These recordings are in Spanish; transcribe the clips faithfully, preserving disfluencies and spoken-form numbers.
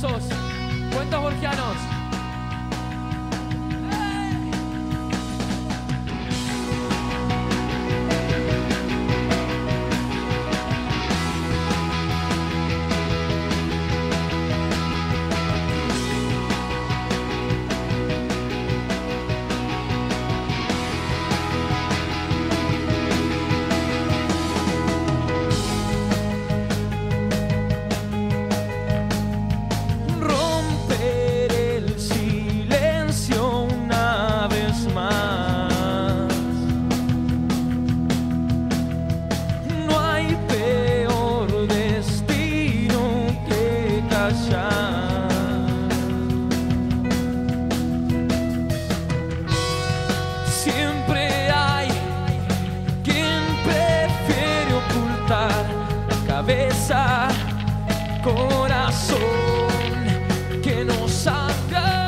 aplausos. Cuentos borgianos. Corazón que no sabrá.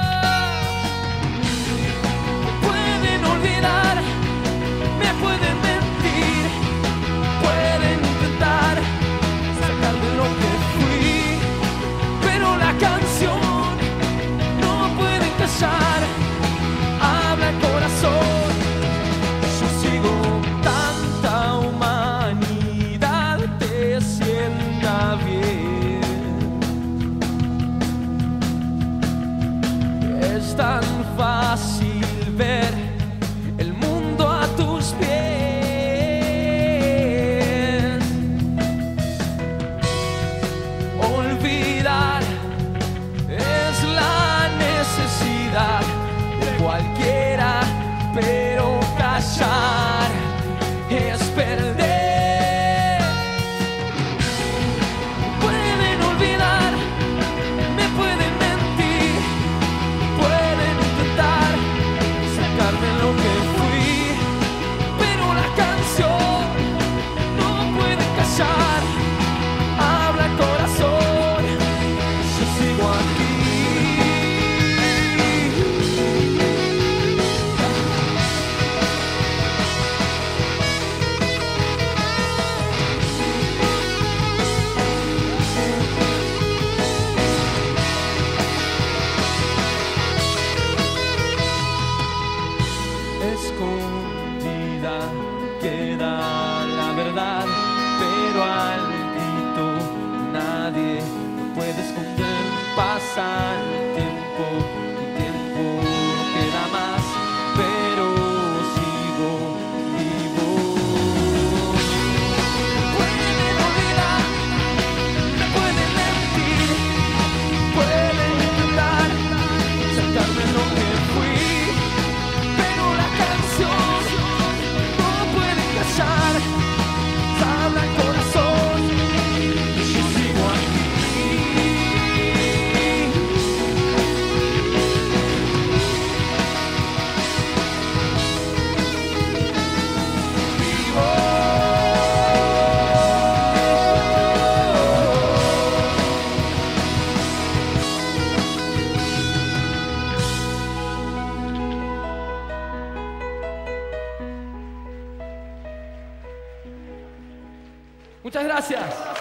Me pueden olvidar, me pueden mentir, pueden intentar sacar de lo que fui, pero la canción no puede callar. Habla el corazón, yo sigo tanta humanidad, te sienta bien. Es tan fácil ver el mundo a tus pies. Olvidar es la necesidad de cualquiera, pero callar es perder. Pueden olvidar, me pueden mentir, pueden intentar sacarme lo que fui, pero la canción no puede callar. Habla el corazón, yo sigo aquí. Escondida queda la verdad, pero al grito nadie lo puede esconder. Pasa el tiempo, el tiempo no queda más, pero sigo vivo. Pueden olvidar, me pueden mentir, pueden intentar sacarme lo que fui, pero la canción no puede callar. Habla el corazón, yo sigo aquí. Muchas gracias.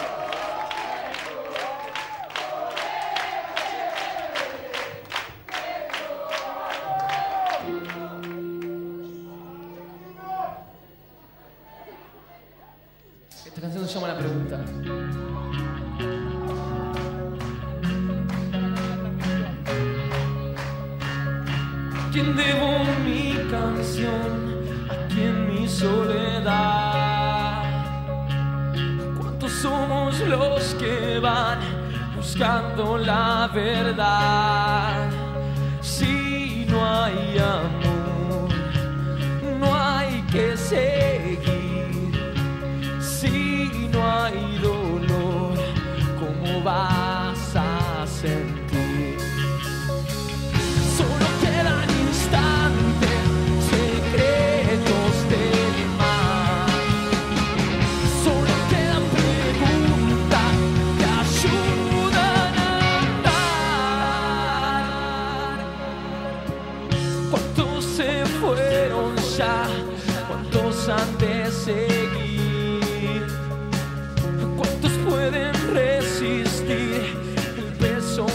Esta canción se llama La Pregunta. ¿A quién debo mi canción? ¿A quién mi soledad? Somos los que van buscando la verdad. Si no hay amor, no hay que seguir. Si no hay dolor, ¿cómo vas a sentir? Solo quedan instantes, secretos del mar. Solo quedan preguntas que ayudan a andar. ¿Cuántos se fueron ya? ¿Cuántos han de seguir? ¿Cuántos pueden resistir el peso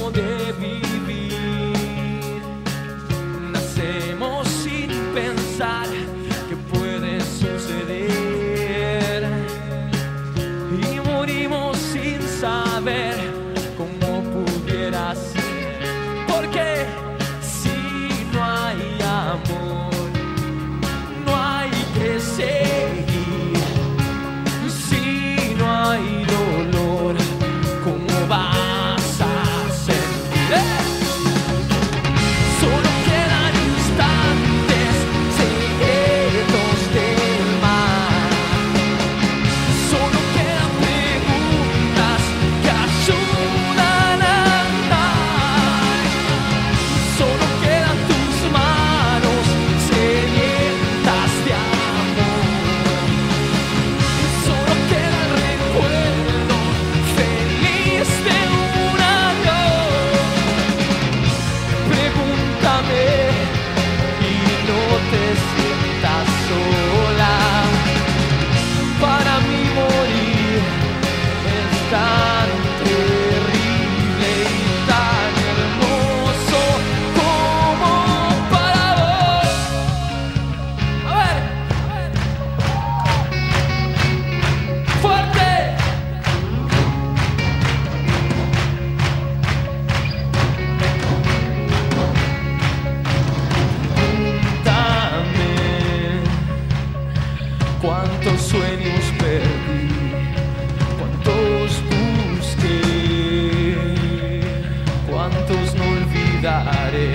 cuántos sueños perdí, cuántos busqué, cuántos no olvidaré.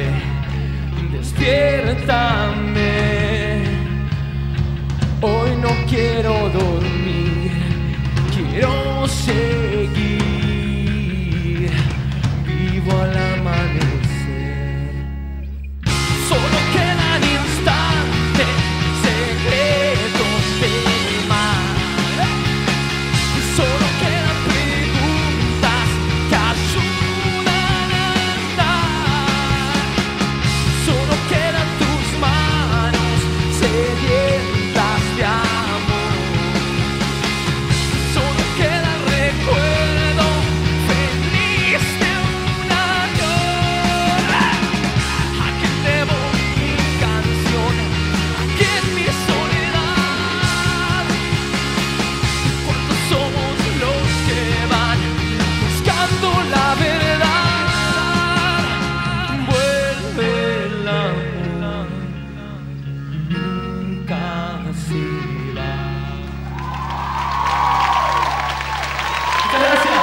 Despiértame, hoy no quiero dormir, quiero seguir vivo al amanecer. Solo quedan instantes, secretos del mar. Solo quedan preguntas que ayudan a andar. Solo quedan tus manos sedientas de amor. Solo queda el recuerdo feliz de un adiós. ¿A quién debo mi canción? ¿A quién mi soledad? ¿Cuántos somos los que van buscando la verdad? Vuelve el amor, nunca se va. Muchas gracias.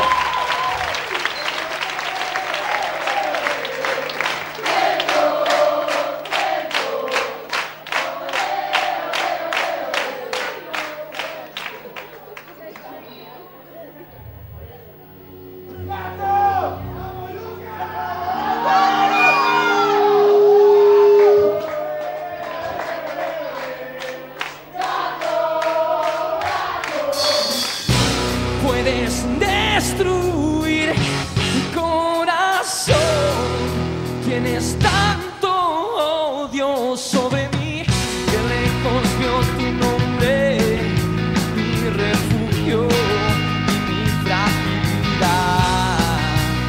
Puedes destruir mi corazón. Tienes tanto odio sobre mí que lejos veo tu nombre, mi refugio y mi fragilidad.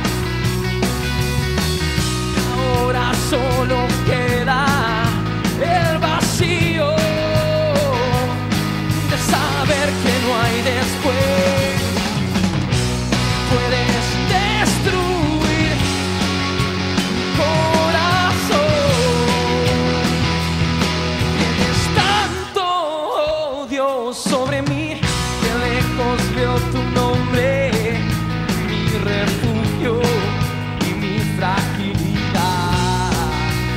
Ahora solo queda el vacío de saber que no hay después. Puedes destruir mi corazón. Tienes tanto odio sobre mí que lejos veo tu nombre, mi refugio y mi fragilidad.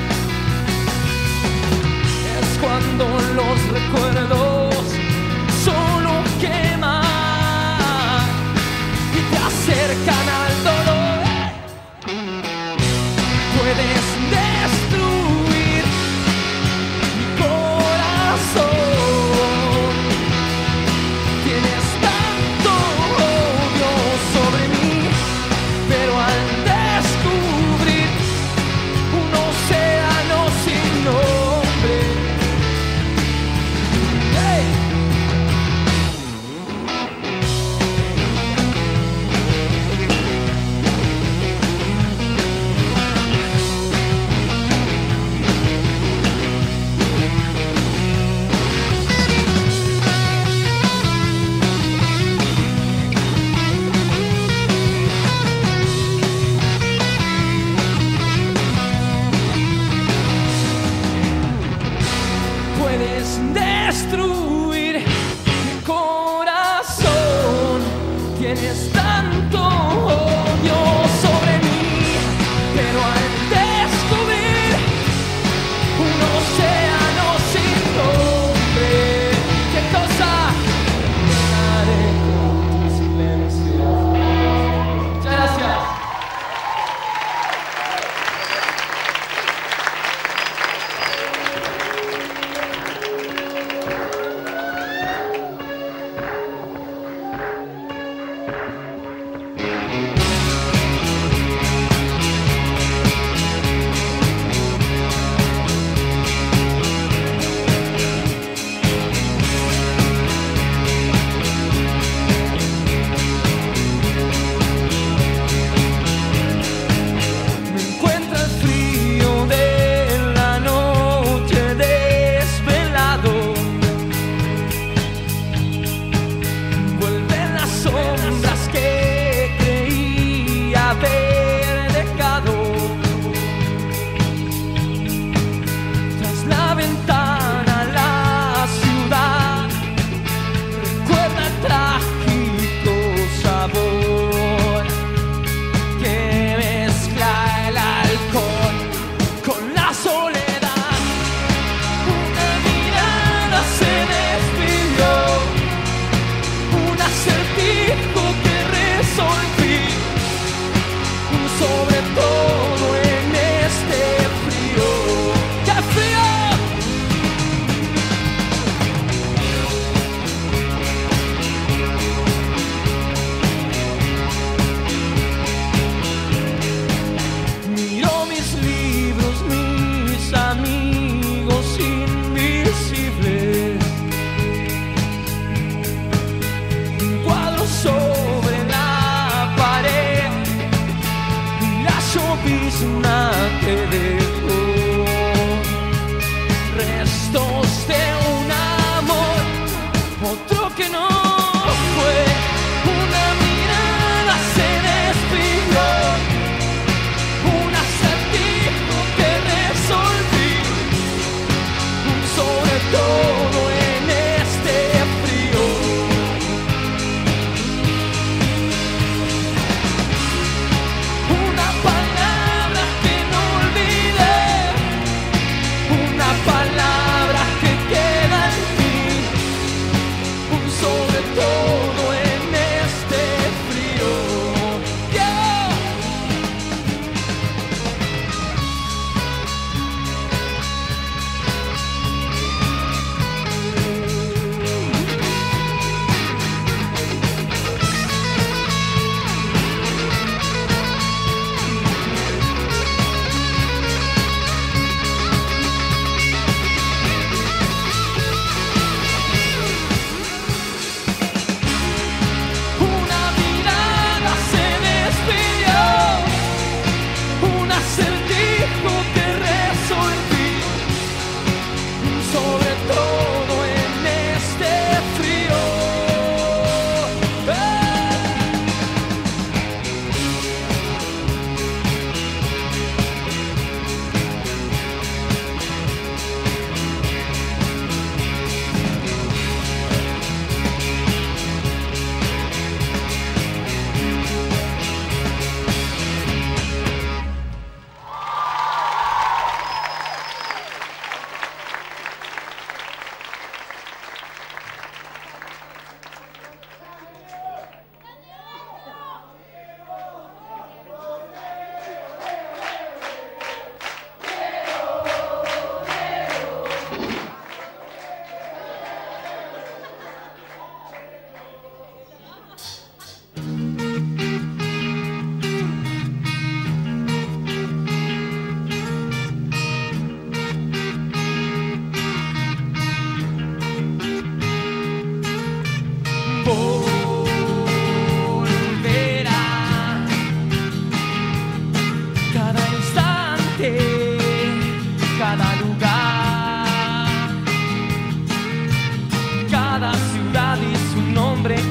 Es cuando los recuerdos solo queman y te acercan al dolor. Puedes destruir mi corazón.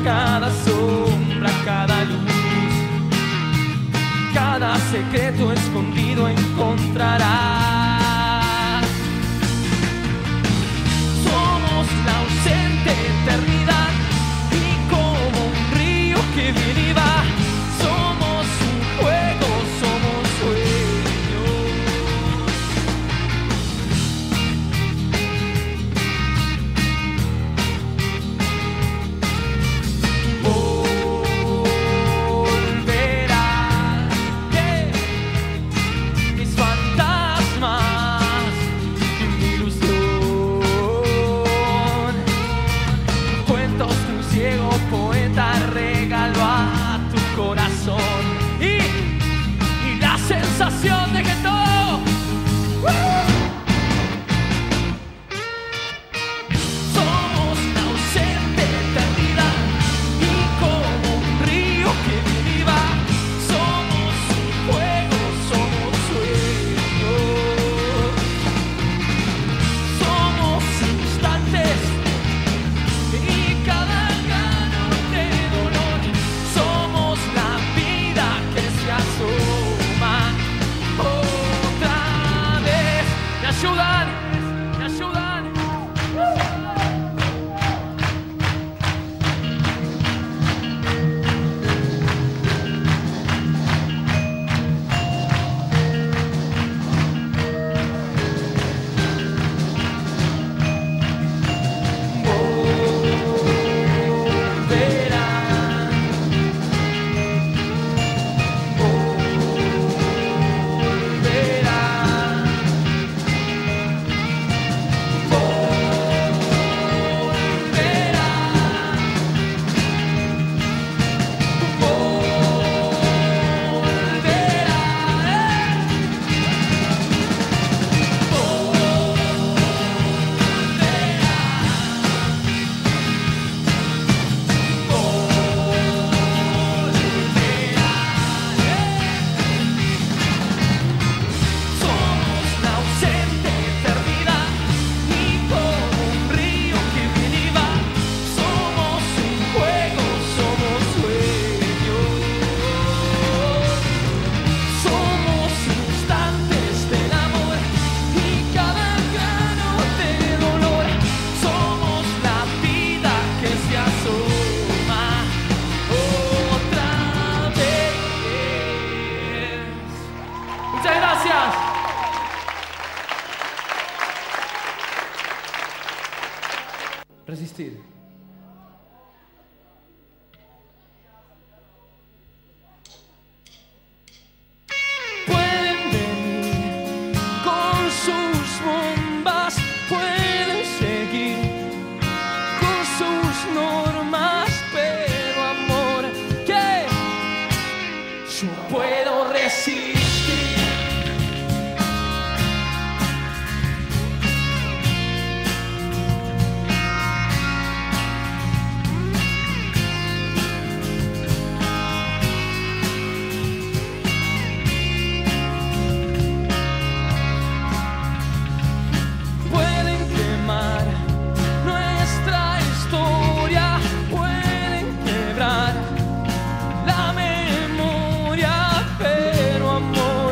cada sombra, cada luz, cada secreto escondido encontrarás. Somos la ausente eternidad y como un río que viene y va, somos un juego, somos sueños. Volverás, yeah. Mis fantasmas y mi ilusión, cuentos de un ciego poeta regalo a tu corazón y, y la sensación de que todo ¡uh! Somos la ausente eternidad y como un río que viene y va, somos un juego, somos sueños, somos instantes y cada gano de dolor, somos la vida que se asoma otra vez. Me ayudan, me ayudan. Somos la ausente eternidad y como un río que viene y va, somos un juego, somos sueños, somos instantes del amor y cada grano de dolor, somos la vida que se asoma otra vez. Muchas gracias. Resistir. Pueden venir con sus bombas, pueden seguir con sus normas, pero amor, que yo puedo resistir. Pueden quemar nuestra historia, pueden quebrar la memoria, pero amor,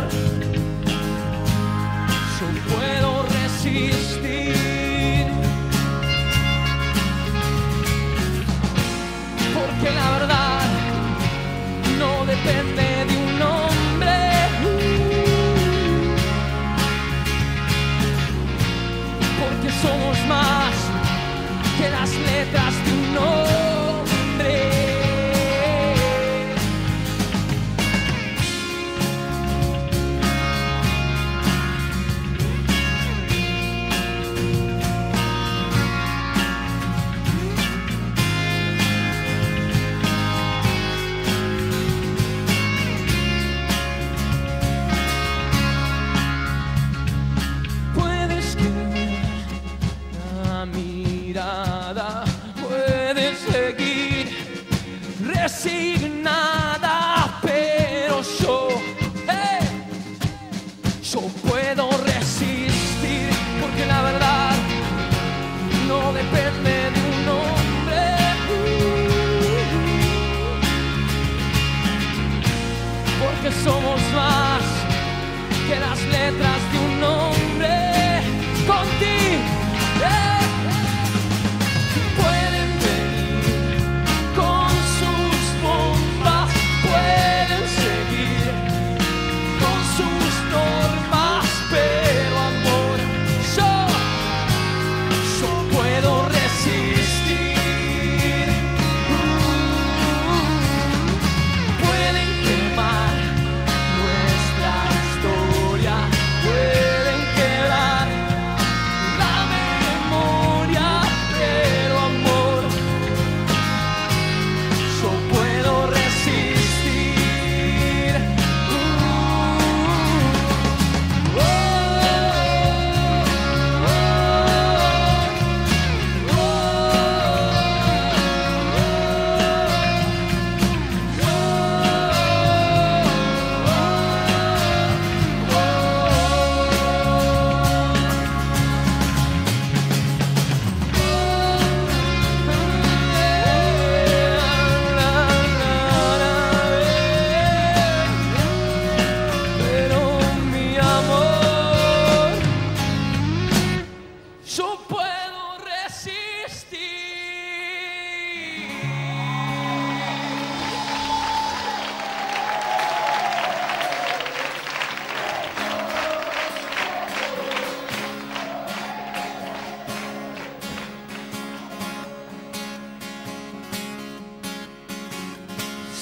yo puedo resistir, porque la verdad no depende de un hombre, porque somos más que las letras de un nombre. Puedes querer la mirada, puedes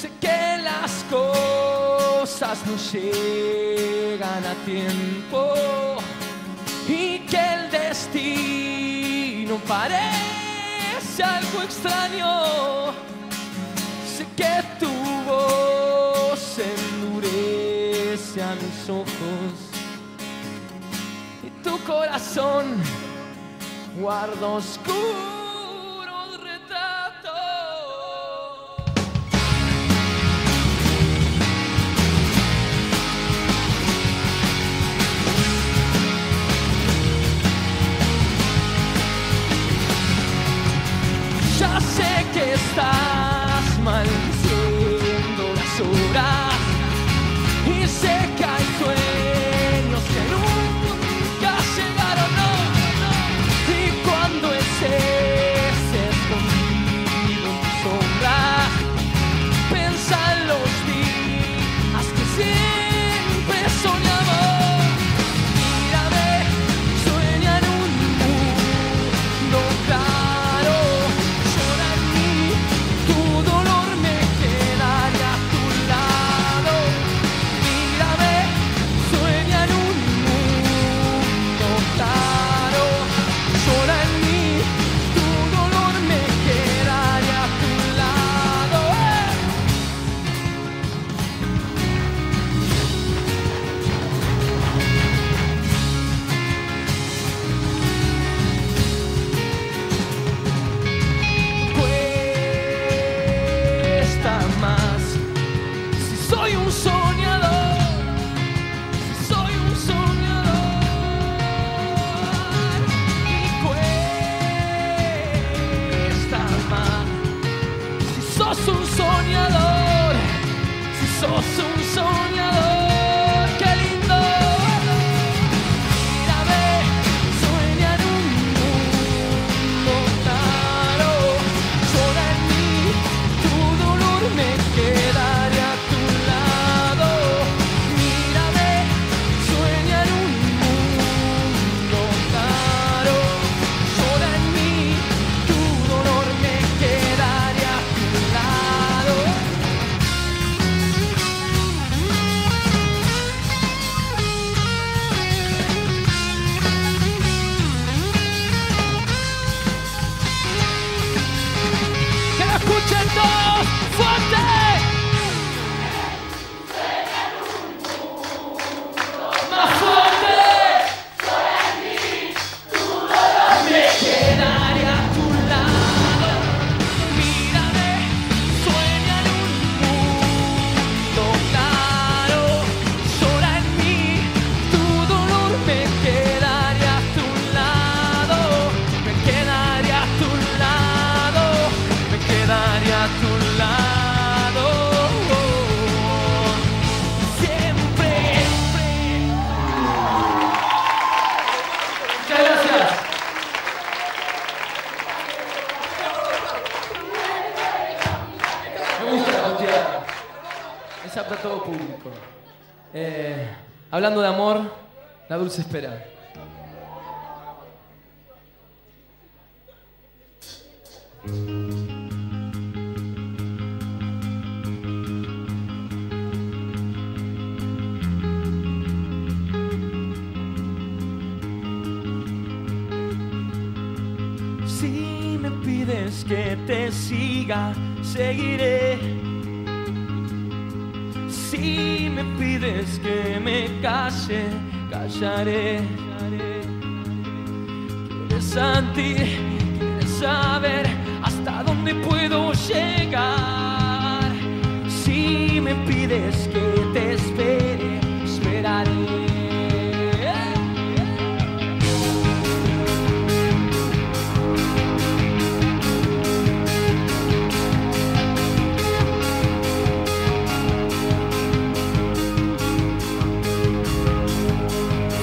Sé que las cosas no llegan a tiempo y que el destino parece algo extraño. Sé que tu voz endurece a mis ojos y tu corazón guarda oscuros retratos. Ya sé que estás maldiciendo las horas y sé que hay sueños que nunca llegaron, no, no. Y cuando estés escondido en tu sombra, piensa en los días que siempre soñamos. Mírame, sueña en un mundo claro. Llora en mí, tu dolor me quedaría a tu lado. Mírame, sueña en un mundo claro. Llora en mí, tu dolor me quedaría a tu lado. ¡Eh! Cuesta más si soy un soñador, si soy un soñador. Y cuesta más si sos un soñador, si sos un soñador. ¡Qué lindo! Mírame, sueña en un mundo claro. Llora en mí, tu dolor me quedaría a tu lado. Mírame, sueña en un mundo claro. Llora en mí, tu dolor me quedaría a tu lado. Que lo escuchen todos fuerte. Más fuerte. Me quedaría a tu lado. Mírame, sueña en un mundo claro. Llora en mí, tu dolor me quedaría a tu lado. Me quedaría a tu lado. Me quedaría a tu lado. Siempre. Muchas gracias. Me gusta la cantidad. Es apta a todo público. Eh, hablando de amor, la dulce espera. Si me pides que te siga, seguiré. Si me pides que me calle, callaré. ¿Quieres sentir? ¿Quieres saber hasta dónde puedo llegar? Si me pides que te espere, esperaré.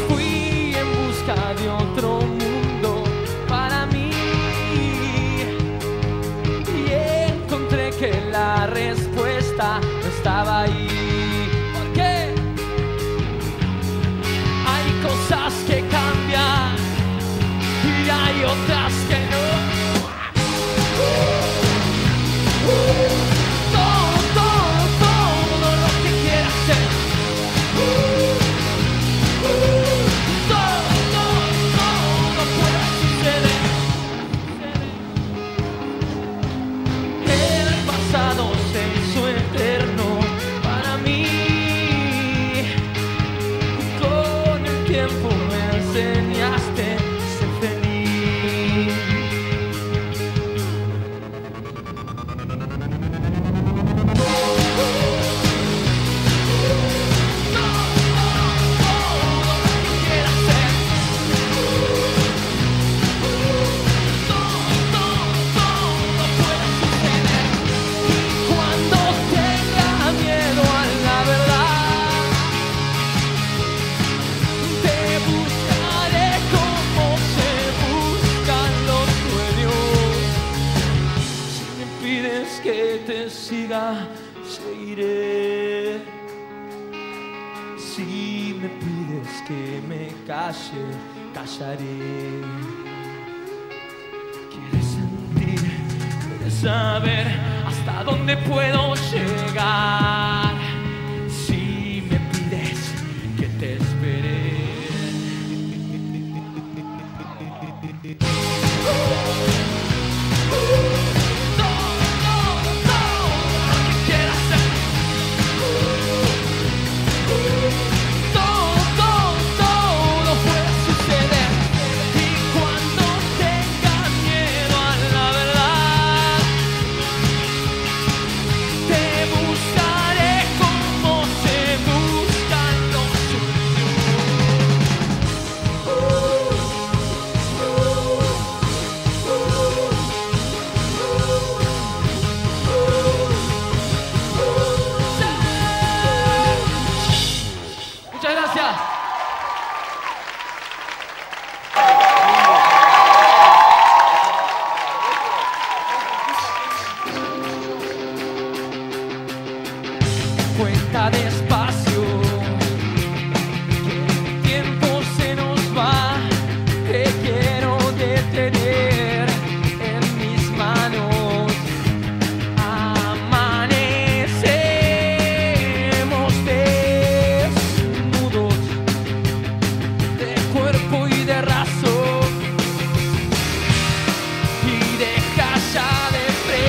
Fui en busca de otro mundo para mí. pides que te siga, seguiré. Si me pides que me calle, callaré. Quieres sentir, quieres saber hasta dónde puedo llegar. Si me pides que te esperé. Cuenta despacio, que el tiempo se nos va. Te quiero detener en mis manos. Amanecemos desnudos de cuerpo y de raso, y deja ya de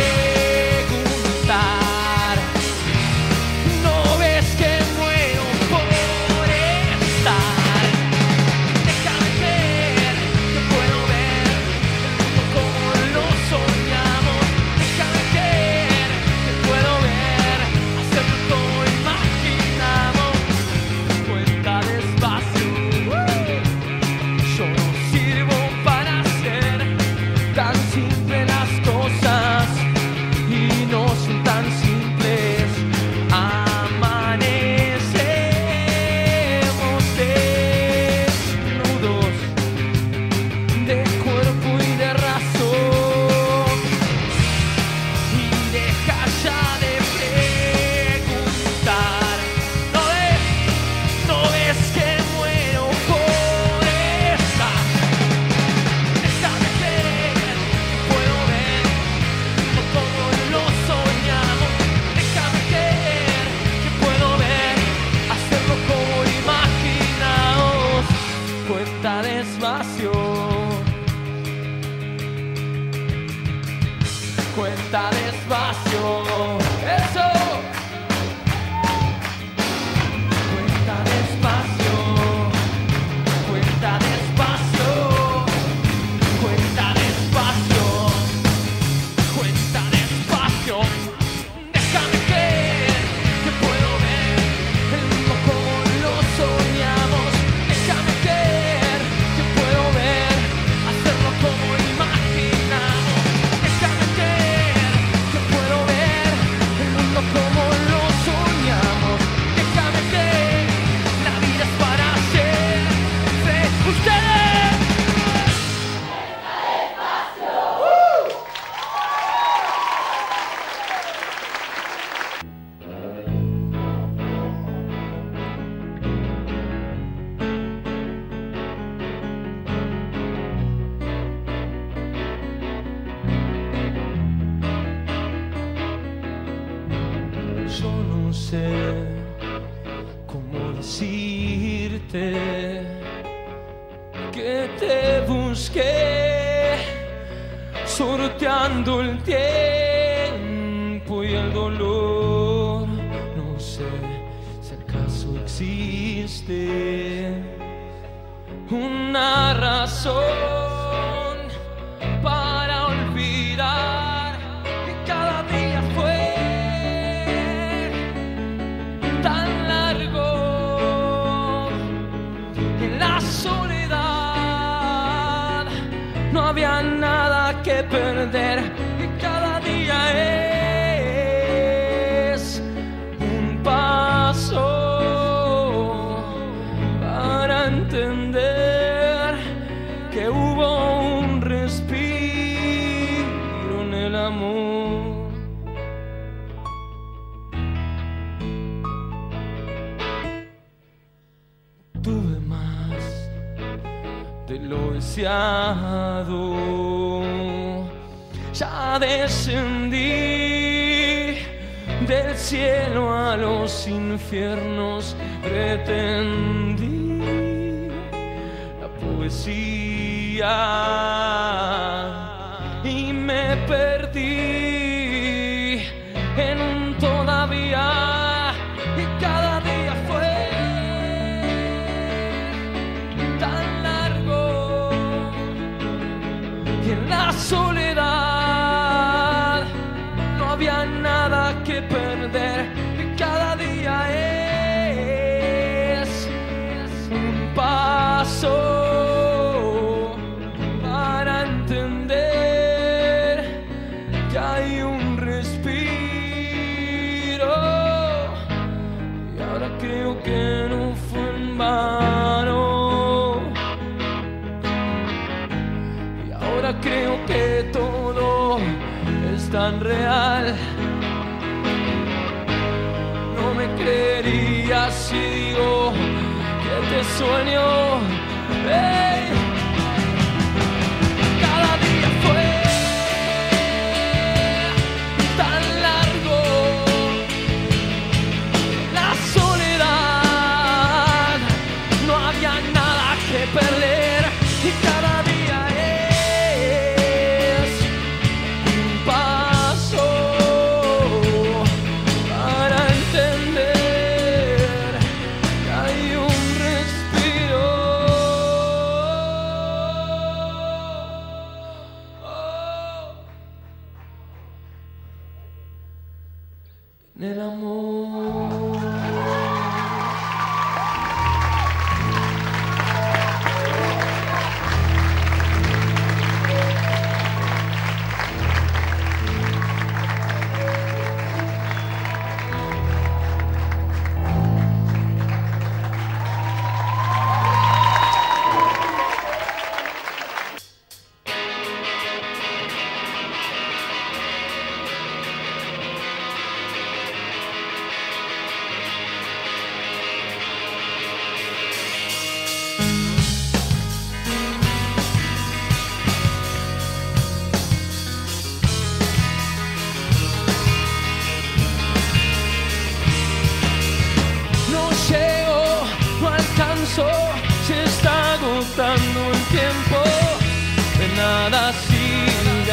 preguntar. No ves que muero por estar. Déjame ver que puedo ver el mundo como lo soñamos. Déjame ver que puedo ver hacerlo como imaginamos. Cuenta despacio, yo no sirvo para hacer tan simples las cosas, y no son tan simples. Amanecemos desnudos de cuerpo y de raso, y deja ya de preguntar. No ves, no ves que muero por estar. Déjame ver que puedo ver no como lo soñamos. Déjame ver que puedo ver hacerlo como imaginamos. Cuenta despacio, cuenta despacio, eso. Cuenta despacio, cuenta despacio, cuenta despacio, cuenta despacio. Déjame ver que puedo ver el mundo como lo soñamos. Déjame ver que puedo ver hacerlo como imaginamos. Déjame ver que puedo ver el mundo como lo soñamos. Déjame ver, la vida es para siempre. Ustedes. Yo no sé cómo decirte que te busqué, sorteando el tiempo y el dolor. No sé si acaso existe una razón para olvidar que cada día fue tan largo. En la soledad no había nada que perder, y cada día es un paso para entender que hubo un respiro en el amor. despreciado. Ya descendí del cielo a los infiernos, pretendí la poesía y me perdí en un todavía, y cada día fue tan largo, y en la soledad no había nada que perder, y cada día es un paso para entender que hay un respiro, y ahora creo que no fue en vano, y ahora creo que todo es tan real. No me creerías si digo que te sueño. Hey. Cada día fue tan largo, la soledad, no había nada que perder, y cada día es un paso para entender que hay un respiro. Oh. En el amor. No llego, no alcanzo, se está agotando el tiempo, de nada sirve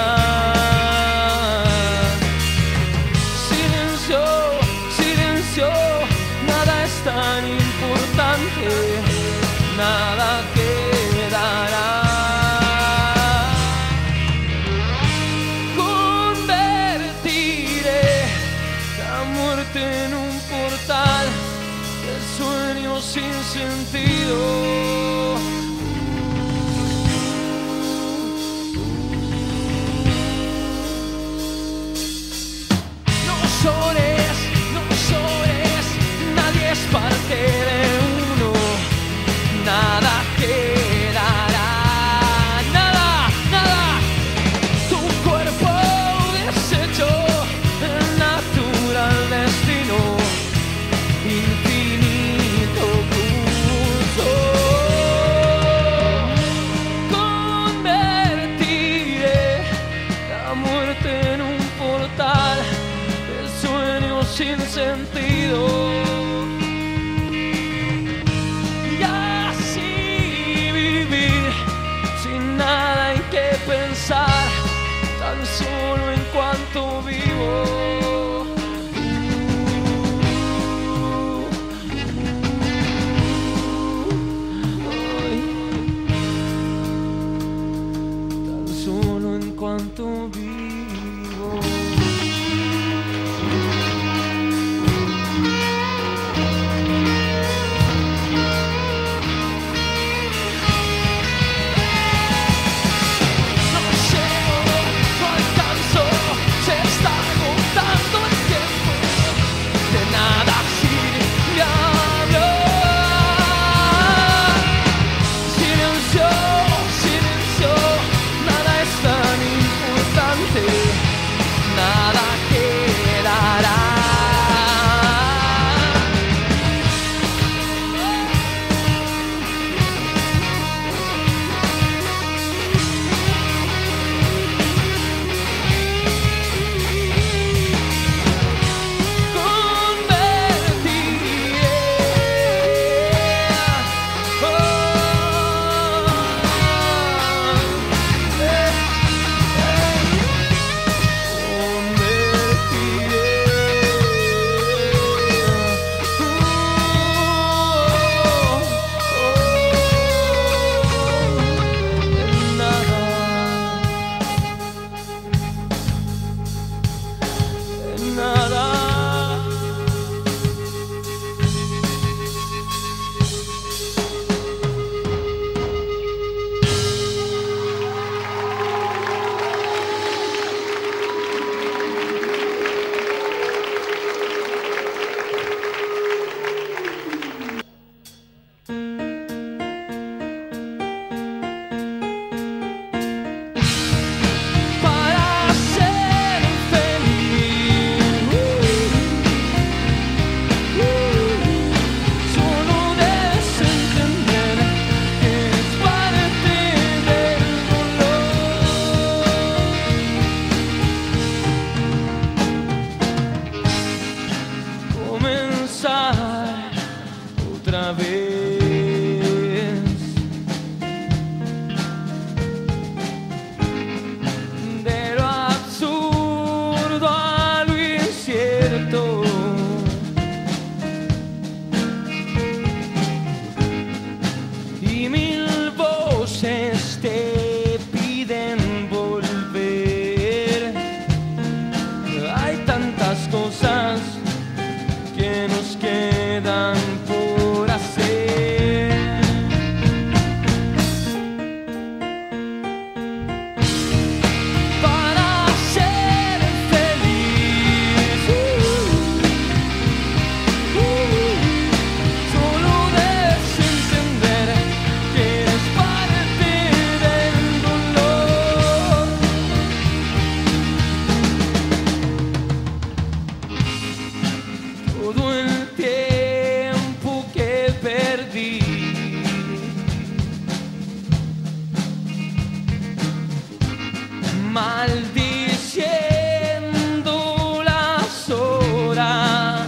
hablar. Silencio, silencio, nada es tan importante, nada quedará. Convertiré la muerte en un portal de sueños sin sentido. No llores, no llores, nadie es parte de uno, nada quedará, nada, nada. Tu cuerpo deshecho, el natural destino, infinito curso. Convertiré la muerte en un portal de sueños sin sentido, y así cosas que nos quedan por hacer. Para ser feliz, uh, uh, solo debes entender que eres parte del dolor. Todo el tiempo que perdí, maldiciendo las horas,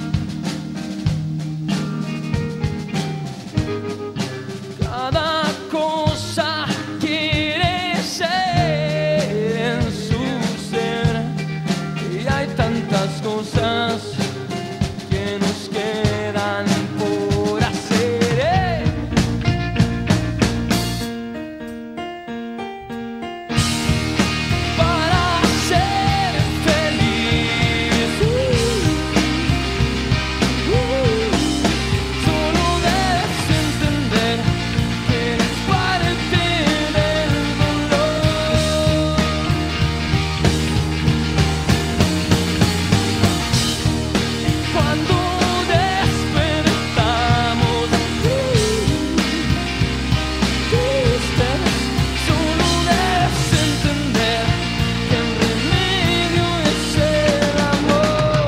cada cosa quiere ser en su ser, y hay tantas cosas que nos quedan por hacer, eh. Para ser feliz, uh, uh, solo debes entender que eres parte del dolor. Cuando despertamos, uh, tristes, solo debes entender que el remedio es el amor.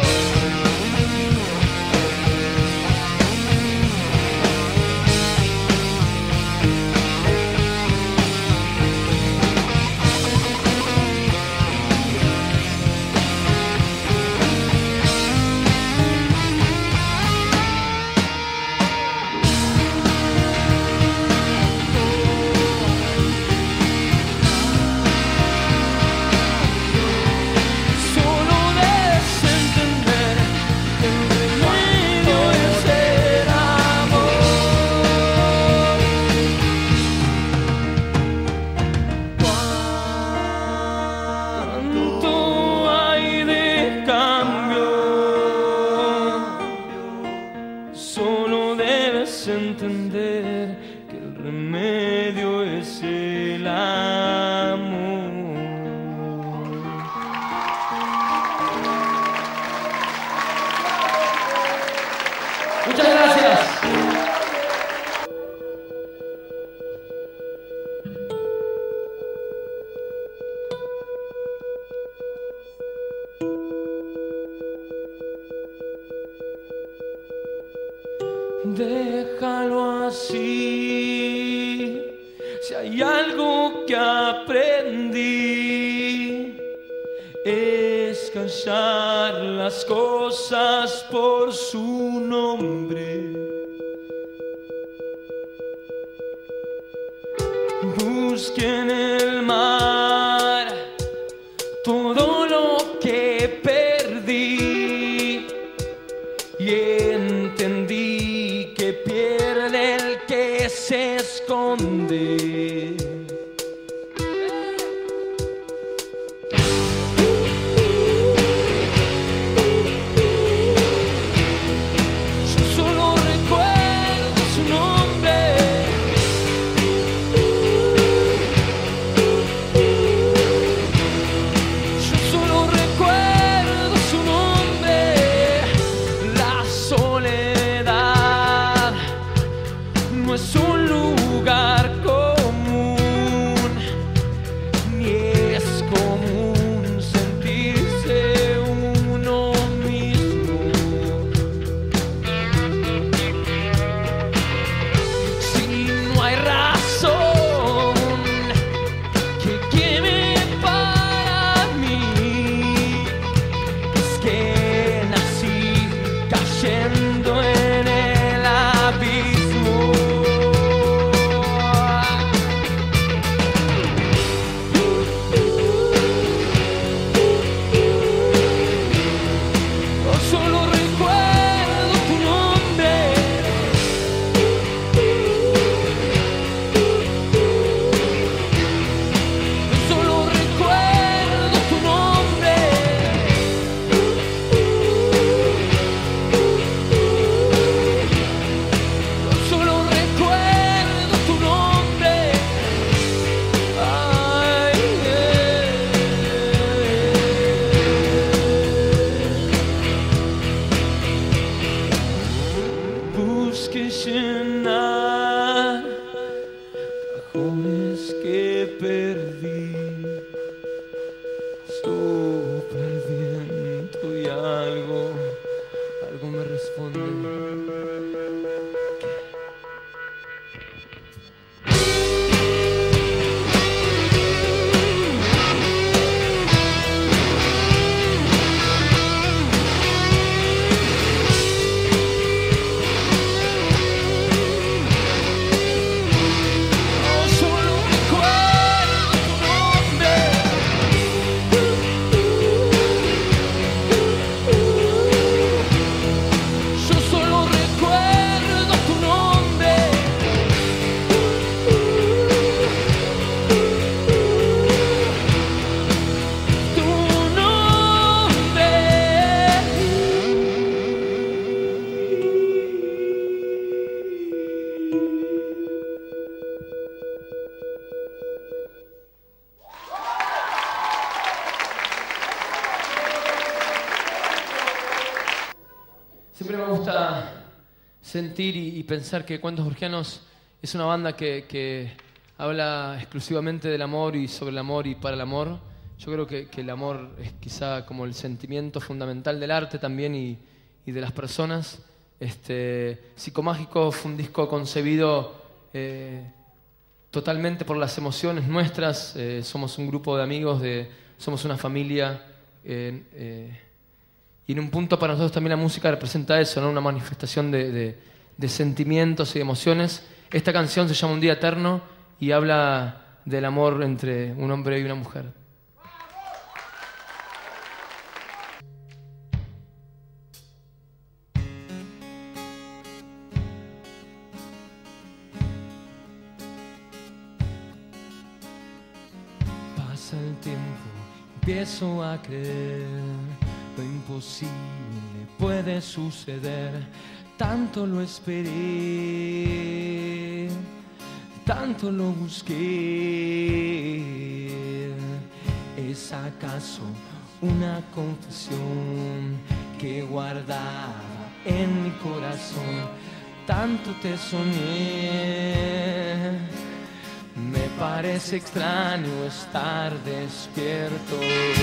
Solo debes entender que el remedio es el amor. ¿Cuánto hay de cambio? Solo debes entender que el remedio es el amor. Muchas gracias. Déjalo así. Si hay algo que aprendí, es callar las cosas por su nombre. Busqué en el mar todo lo que perdí y entendí que pierde el que se esconde. Yo solo recuerdo su nombre. Siempre me gusta sentir y, y pensar que Cuentos Borgianos es una banda que, que habla exclusivamente del amor y sobre el amor y para el amor. Yo creo que, que el amor es quizá como el sentimiento fundamental del arte también y, y de las personas. Este, Psicomágico fue un disco concebido eh, totalmente por las emociones nuestras. Eh, somos un grupo de amigos, de, somos una familia. Eh, eh, y en un punto para nosotros también la música representa eso, ¿no? Una manifestación de, de, de sentimientos y de emociones. Esta canción se llama Un Día Eterno y habla del amor entre un hombre y una mujer. Pasa el tiempo, empiezo a creer, lo imposible puede suceder. Tanto lo esperé, tanto lo busqué. ¿Es acaso una confesión que guardaba en mi corazón? Tanto te soñé. Me parece extraño estar despierto.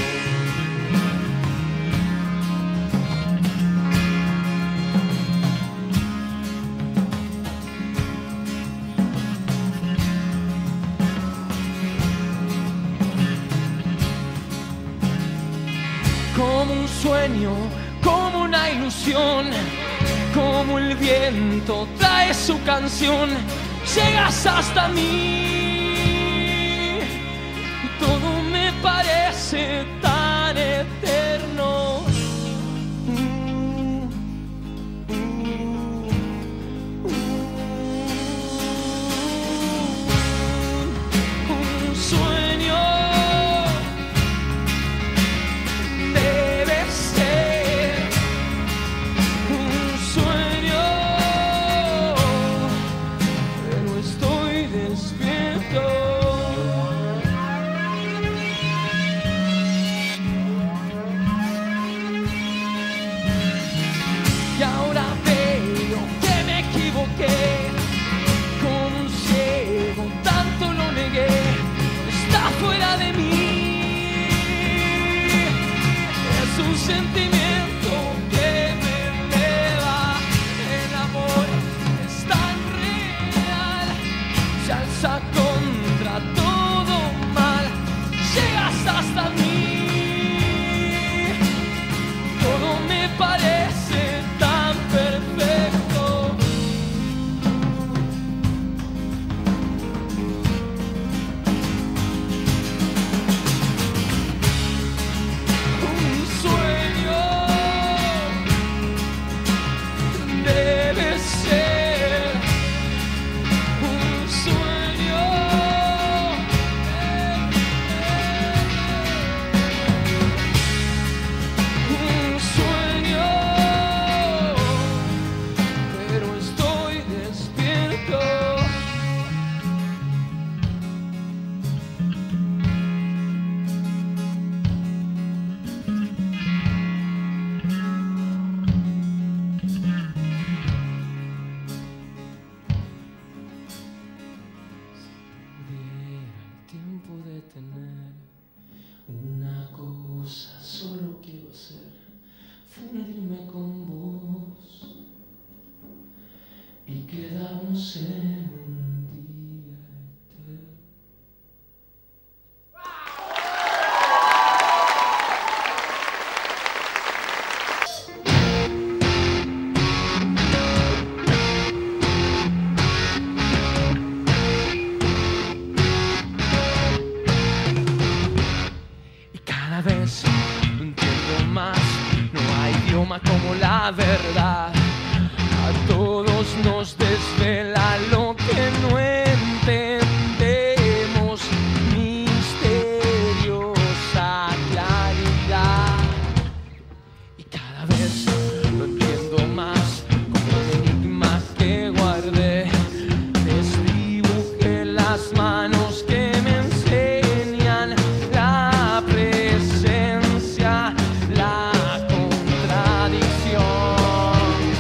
Como un sueño, como una ilusión, como el viento trae su canción, llegas hasta mí, todo me parece tan eterno. Un sueño debe ser, un sueño, pero estoy despierto. Y ahora veo que me equivoqué, como un ciego, tanto lo negué, está fuera de mí. Es un sentimiento que me eleva, el amor es tan real, se alza contra todo mal, llegas hasta mí, todo me parece tan perfecto. Un sueño debe ser, un sueño, un sueño, pero estoy despierto. Pudiera el tiempo detener una cosa, solo quiero hacer, fundirme con vos y quedarnos en un día eterno. Y cada vez lo entiendo más, no hay idioma como la verdad. A todos nos desvela lo que no entendemos, misteriosa claridad. Y cada vez lo entiendo más, como un enigma que guardé. Desdibujé las manos que me enseñan la presencia, la contradicción.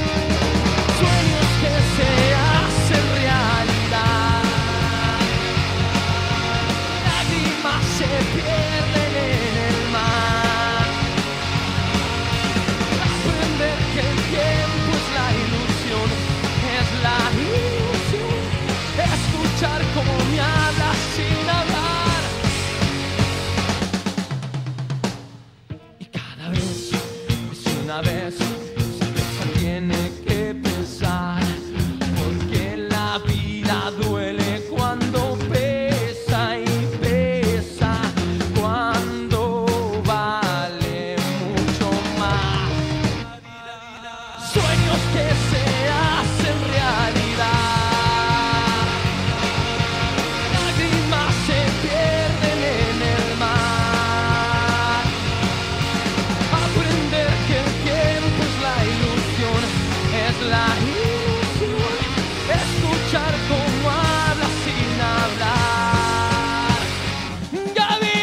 una vez. Cerveza tiene que pesar, porque la vida duele cuando pesa y pesa, cuando vale mucho más. Sueños que se hacen realidad, lágrimas se pierden en el mar. Aprender que el tiempo es la ilusión, es la ilusión. Escuchar cómo habla sin hablar. Gaby.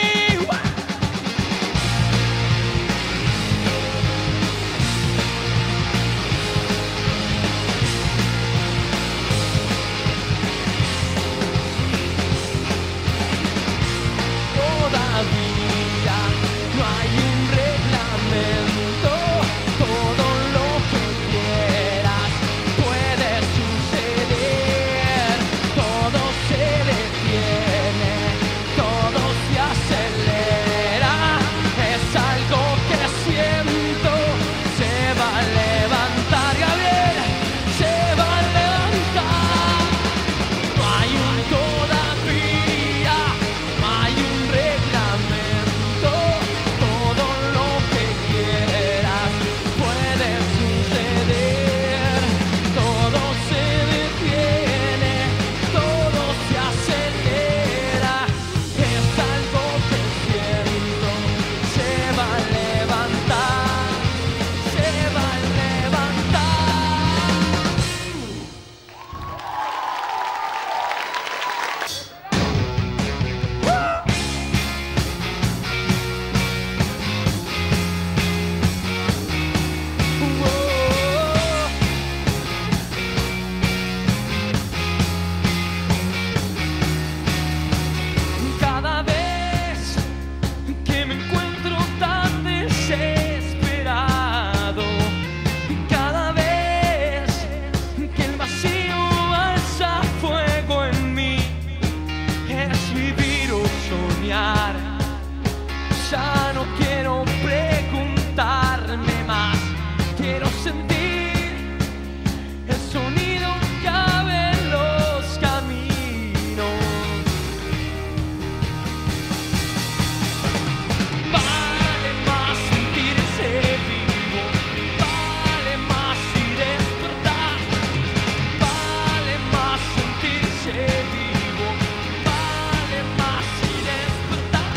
Todavía no hay un reglamento, todo lo que quieras puede suceder, todo se detiene, todo se acelera, es algo que siento, se va a levantar, Gabriel, se va a levantar. No hay un todavía, no hay un reglamento, todo lo que quieras puede suceder, todo se detiene, todo se acelera, es algo que siento, se va a levantar, se va a levantar. Cada vez que me encuentro tan desesperado, cada vez que el vacío alza fuego en mí, es vivir o soñar. Ya no quiero preguntarme más, quiero sentir el sonido que abre los caminos. Vale más sentirse vivo, vale más y despertar, vale más sentirse vivo, vale más y despertar.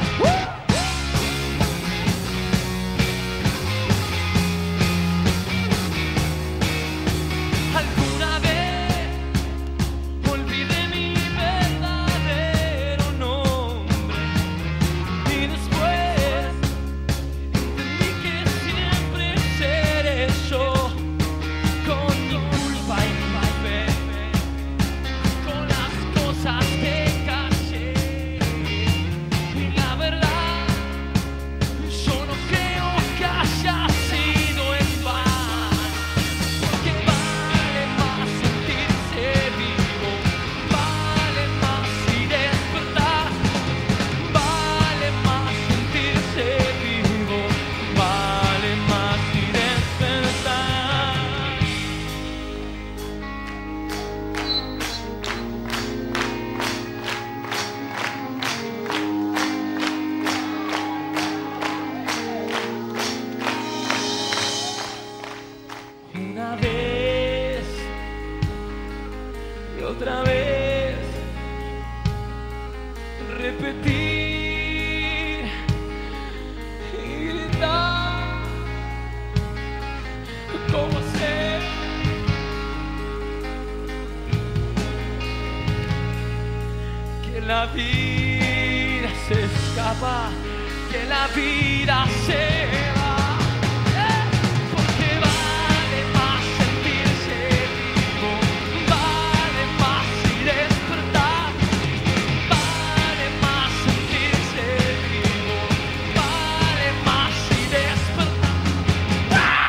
Alguna vez olvidé mi verdadero nombre y después entendí que siempre seré yo, con mi culpa y mi fe, con las cosas que callé. Y la verdad, yo no creo que haya sido en vano, porque vale más sentirse vivo, vale más y despertar, vale más sentirse vivo, vale más y despertar. Una vez y otra vez repetir y gritar como sé que la vida se escapa, que la vida se va. ¡Eh! Porque vale más sentirse vivo, vale más y despertar, vale más sentirse vivo, vale más y despertar. ¡Ah!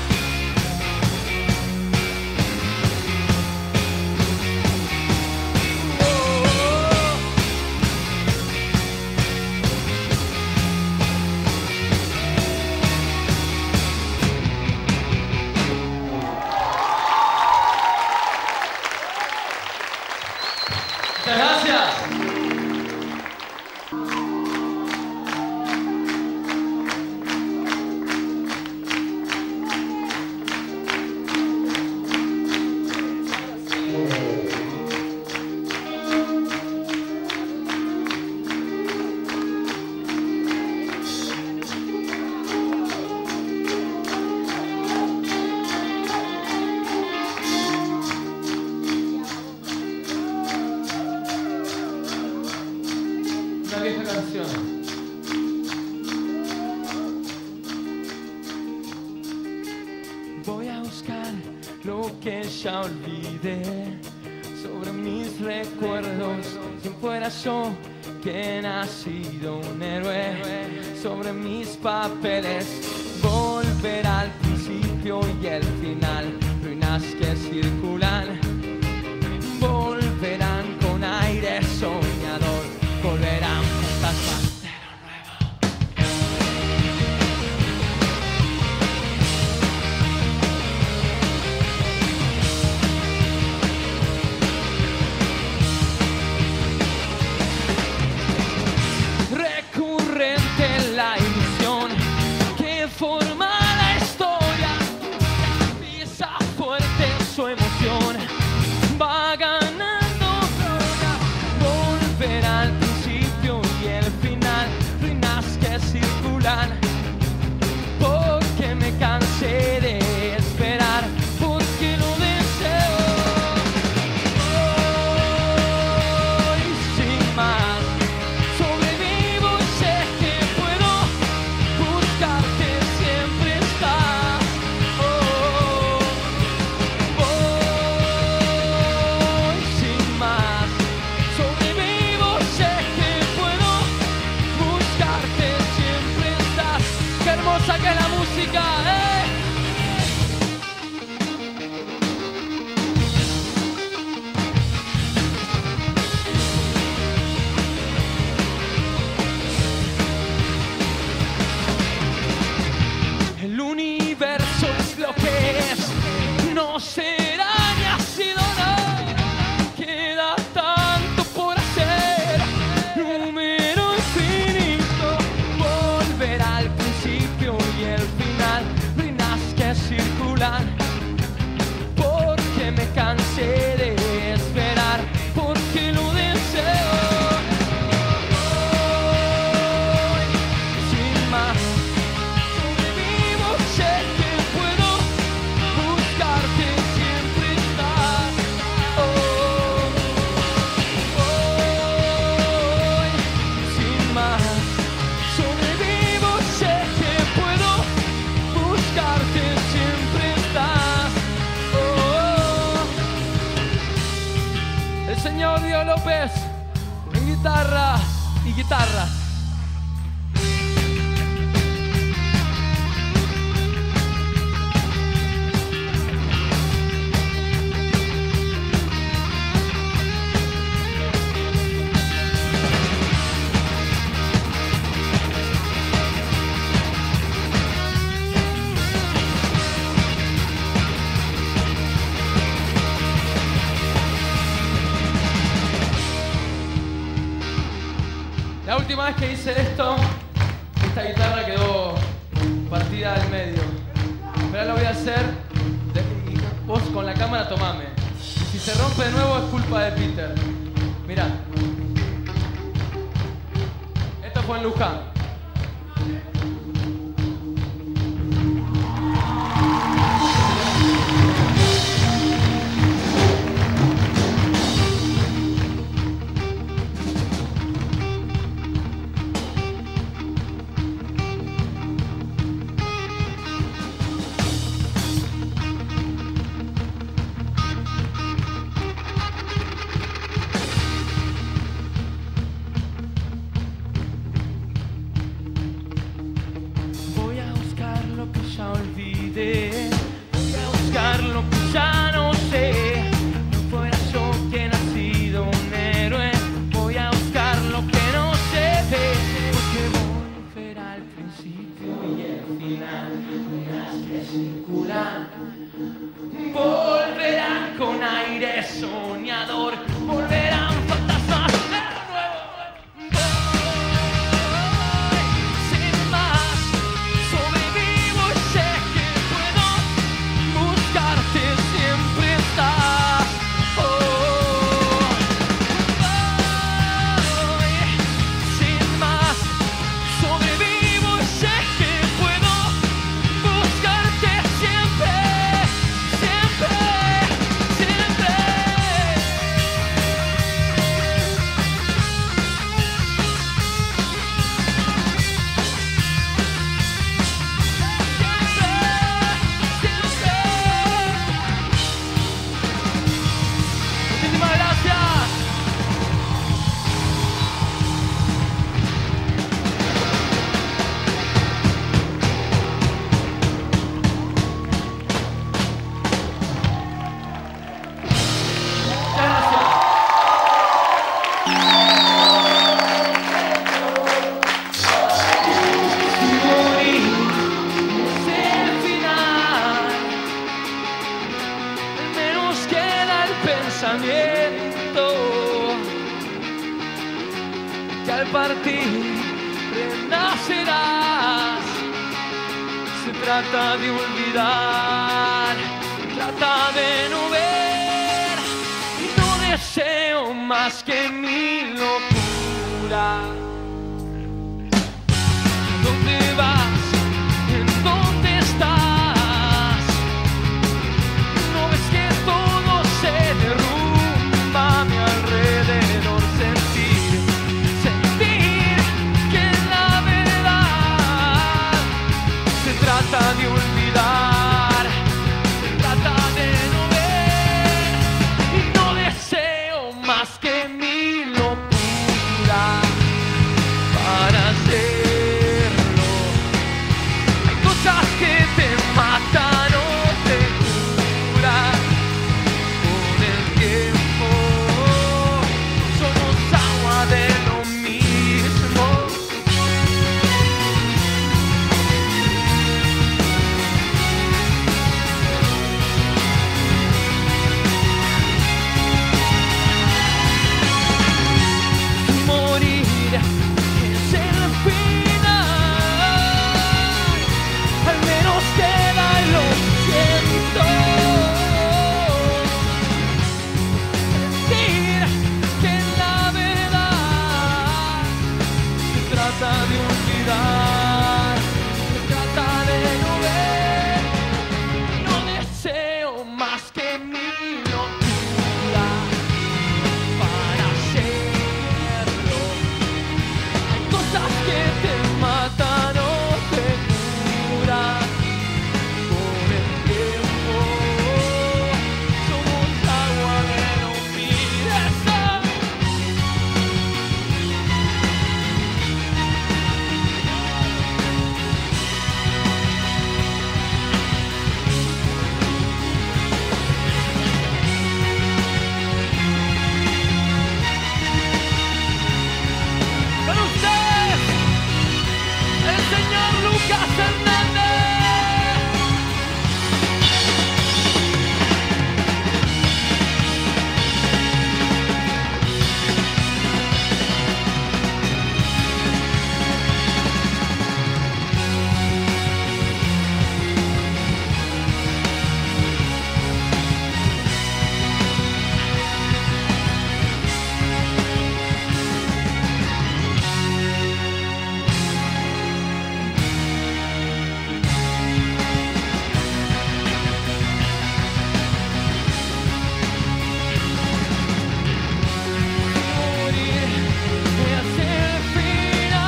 Oh, oh, oh. lo que ya olvidé, sobre mis recuerdos, quien fuera yo, que he nacido un héroe, sobre mis papeles, volver al principio y el final, ruinas que circulan, volverán con aire soñador, volverán fantasmas. La ilusión que forma la historia, pisa fuerte su emoción, va ganando gloria, volverá al principio y el final, ruinas que circulan, porque me cansé de esperar, porque lo deseo. Hoy sin más sobrevivo y sé que siempre estás. Oh, voy sin más, sobrevivo, sé que puedo buscarte, siempre estás. Qué hermosa que es la música, eh. El universo es lo que es, no será ni ha sido nada. Queda tanto por hacer, número infinito. Volverá al principio y el final, ruinas que circulan, porque me cansé de esperar, porque lo deseo. Hoy, sin más sé que puedo buscarte, siempre estás. Oh, hoy, sin más, sobrevivo, sé que puedo buscarte, siempre estás. Oh, el señor Diego López en guitarras y guitarras. La última vez que hice esto, esta guitarra quedó partida al medio. Pero ahora lo voy a hacer. De, vos con la cámara tomame. Si se rompe de nuevo es culpa de Peter. Mirá. Esto fue en Luján. Olvidé, voy a buscar lo que ya no sé. Fuera yo que he nacido un héroe, voy a buscar lo que no se ve, porque volverá al principio y el final, unas que circulan, volverán con aire soñador, volverán fantasmas de nuevo. Sin más, sobrevivo y sé que puedo buscarte, siempre estás. Oh, voy, sin más, sobrevivo y sé que puedo buscarte siempre, siempre, siempre. partir, renacerás. Se trata de olvidar, se trata de no ver. Y no deseo más que mi locura. ¿Dónde vas? ¿En dónde estás? ¿No ves que todo se derrumba a mi alrededor? Sentir, sentir que la verdad se trata de olvidar, se trata de no ver. Y no deseo más que mi locura para hacerlo. Hay cosas que te matan o te curan con el tiempo. Somos agua de lo mismo. Morir es el final. Al menos queda y lo siento. Sentir que la verdad se trata de olvidar, se trata de no ver. No deseo más que mi locura para hacerlo. Hay cosas que te matan o te curan con el tiempo. Somos agua de no mireza. Con ustedes, el señor Lucas Hernández. Morir es el final.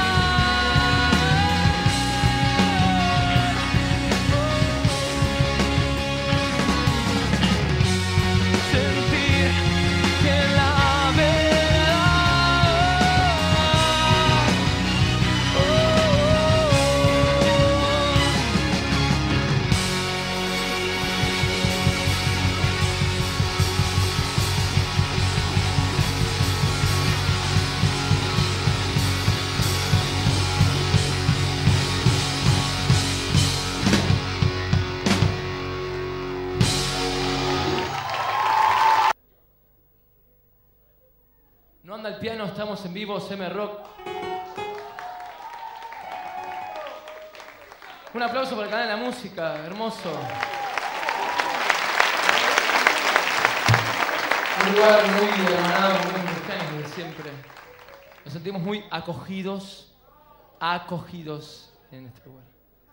Sentir que la verdad No anda el piano, estamos en vivo, Seme Rock. Un aplauso para el canal de la música, hermoso. Un lugar muy hermanado, muy cristiano desde siempre. Nos sentimos muy acogidos, acogidos en este lugar.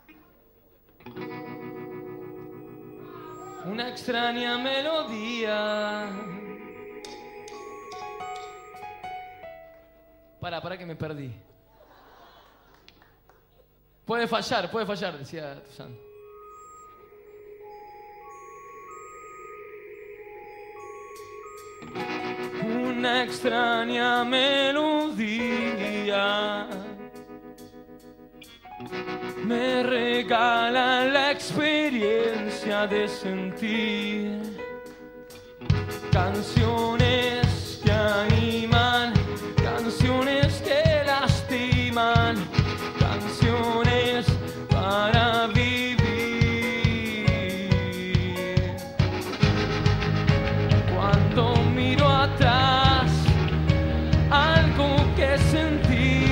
Una extraña melodía. Para, para que me perdí. Puede fallar, puede fallar, decía Tuzán. Una extraña melodía me regala la experiencia de sentir canciones que animan, canciones que lastiman, canciones para vivir. Cuando miro atrás, algo que sentí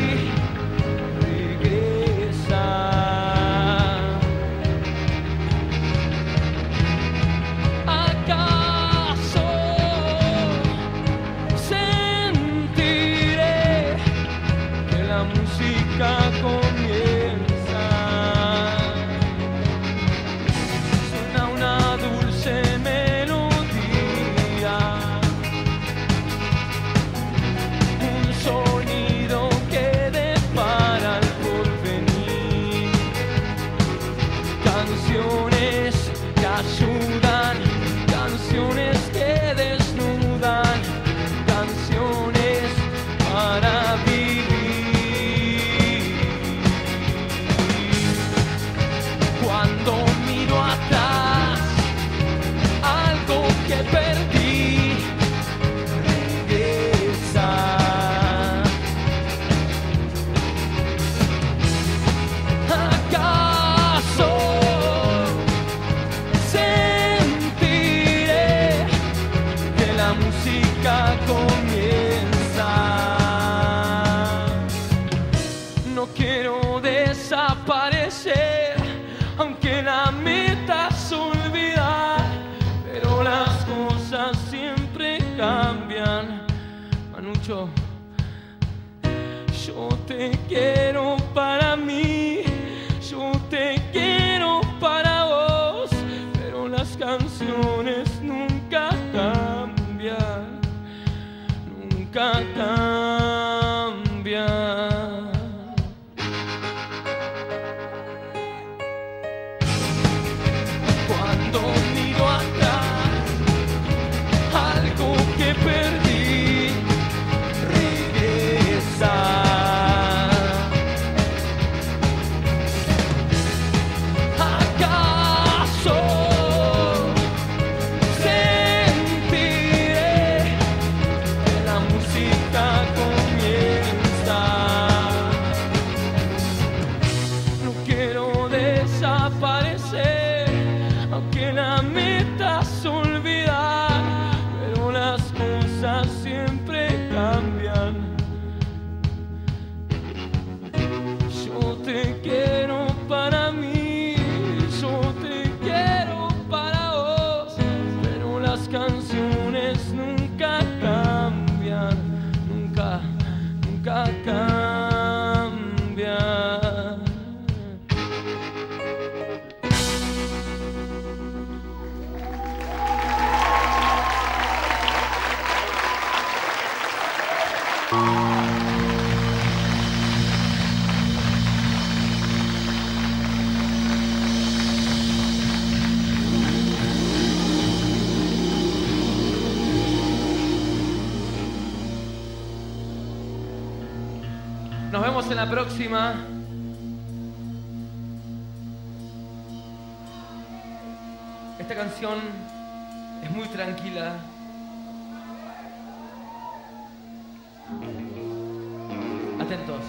ayudan, canciones que desnudan, canciones para vivir. Cuando miro atrás, algo que perdí regresa. ¿Acaso sentiré que la música comienza? No quiero desaparecer, aunque la meta es olvidar, pero las cosas siempre cambian. Manucho, yo te quiero para mí, yo te quiero para vos, pero las canciones nunca cambian, nunca cambian. Cuando miro atrás, algo que perdí regresa. ¿Acaso sentiré que la música comienza? No quiero desaparecer, aunque la meta es olvidar, pero las cosas siempre cambian. Yo te quiero para mí, yo te quiero para vos, pero las canciones nunca cambian, nunca, nunca cambian. Nos vemos en la próxima. Esta canción es muy tranquila. Atentos.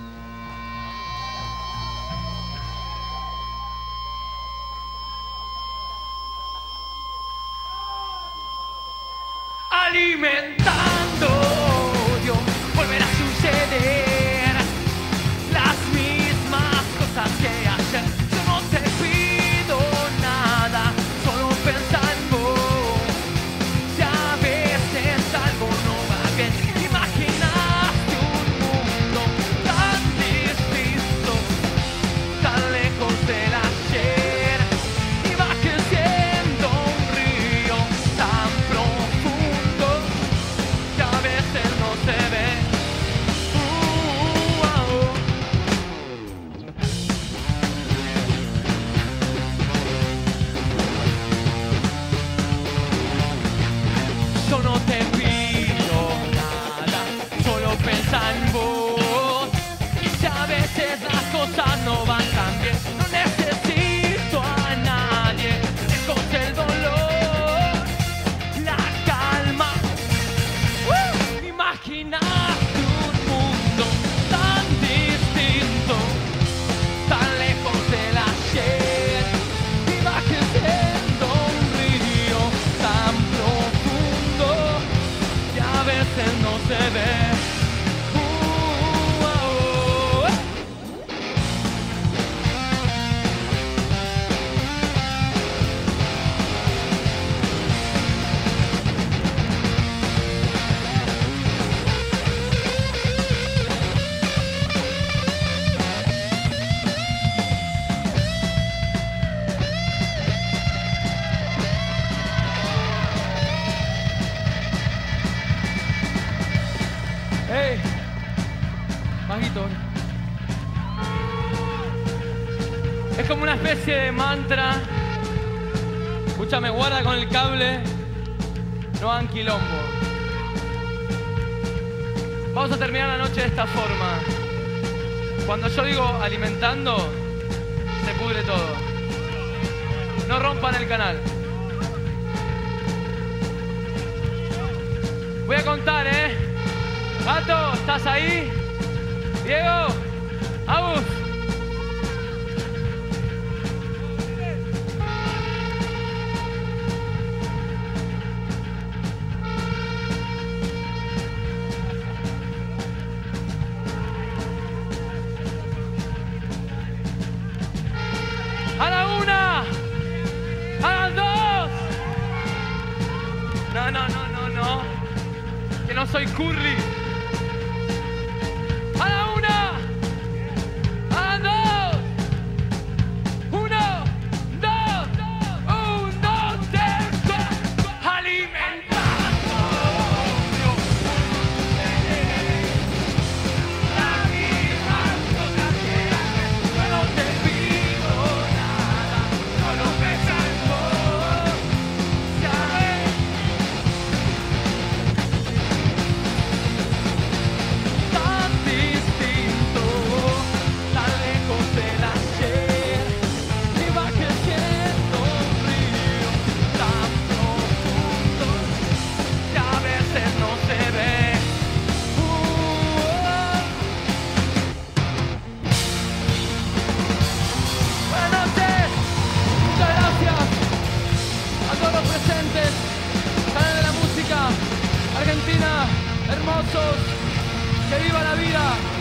Alimentando odio, volverá a suceder las mismas cosas que ayer. Yo no te pido nada, solo pensa en vos. Si a veces algo no va bien, imaginaste un mundo tan distinto, tan lejos del ayer. Iba creciendo un río tan profundo que a veces no se ve. Uh, uh, uh. Yo no te pido nada, solo pensa en vos. Y si a veces las cosas no van tan bien, no necesito a nadie, lejos del dolor, la calma. ¡Uh! Imaginaste un mundo tan distinto, tan lejos del ayer. Iba creciendo un río tan profundo que a veces no se ve. Uh, uh, uh. ¡Hey! Bajito. Es como una especie de mantra Escúchame, guarda con el cable. No hagan quilombo. Vamos a terminar la noche de esta forma. Cuando yo digo alimentando, se pudre todo. No rompan el canal. Voy a contar, ¿eh? Gato, ¿estás ahí? Diego, Agus. ¡A la una! ¡A las dos! No, no, no, no, no. Que no soy Curry. ¡A la una! ¡A las dos! ¡Uno! ¡Dos! ¡Un, dos, tres, cuatro! ¡Alimentando! La misma cosa que antes. Yo no te pido nada, solo pesa en vos. ¿Sabes? Tan distinto, tan lejos del ayer, y va creciendo un río tan profundo que a veces no se ve. Uh, oh. Buenas noches, muchas gracias a todos los presentes, canal de la música, Argentina, hermosos, que viva la vida.